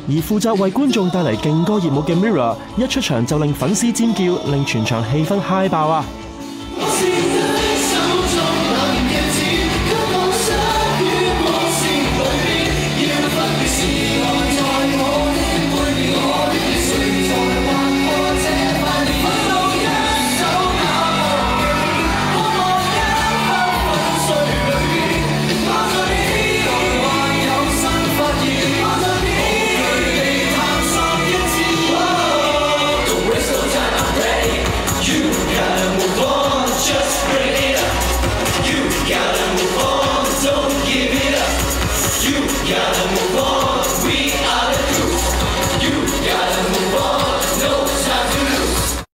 而負責為觀眾帶嚟勁歌熱舞嘅 Mirror 一出場就令粉絲尖叫，令全場氣氛嗨爆啊！